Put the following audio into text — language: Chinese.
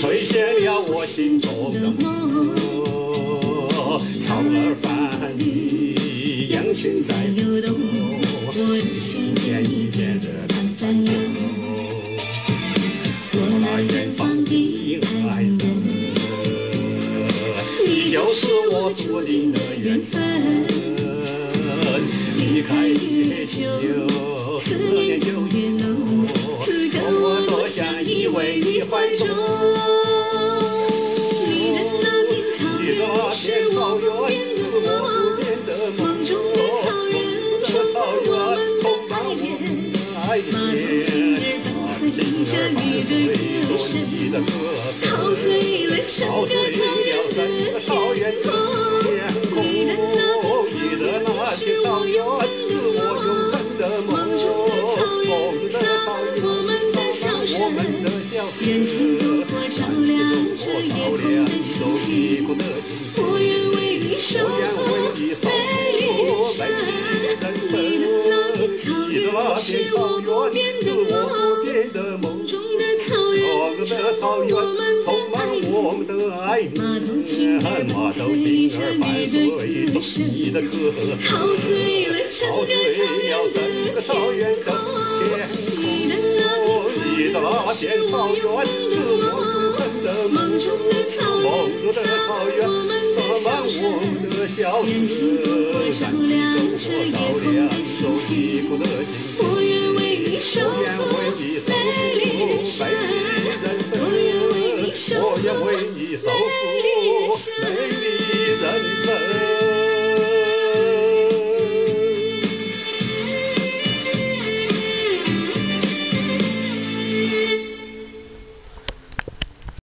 吹醒了我心中的梦。草儿泛绿，羊群在游动，一片一片热浪翻涌。我那远方的爱人，你就是我注定的缘分。离开你就思念就越浓，我多想依偎你怀中。你的那片草原是我不变的梦中的草原，充满我的爱恋。情儿伴随着你的歌声，陶醉了整个草原的天空。你的那片草原是我永恒的梦，梦的草原，我们的笑声，照亮着夜空的星星。我愿为你守候美丽人生。你的那片草原是我不变的梦中的草原，充满我们的爱恋。马头琴儿伴随着你的歌声，陶醉了整个草原的天空。你的那片草原是我永恒的梦中的草原，洒满我们的笑声，燃起篝火照亮着一股热情。